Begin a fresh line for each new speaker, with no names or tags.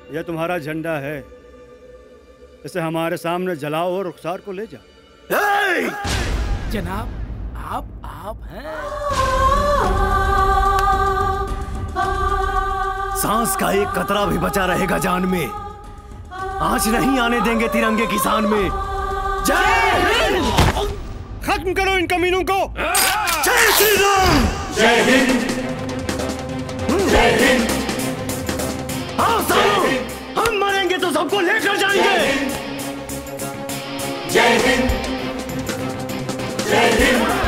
यह तुम्हारा झंडा है, इसे हमारे सामने जलाओ और रुखसार को ले जाओ।
जनाब आप हैं।
सांस का एक कतरा भी बचा रहेगा जान में, आँच नहीं आने देंगे तिरंगे की शान में। जय हिंद!
खत्म करो इन कमीनों को।
जय श्री राम!
जय हिंद! जय हिंद!
हाँ सालों, हम मरेंगे तो सबको लेकर जाएंगे।
जय हिंद! जय हिंद!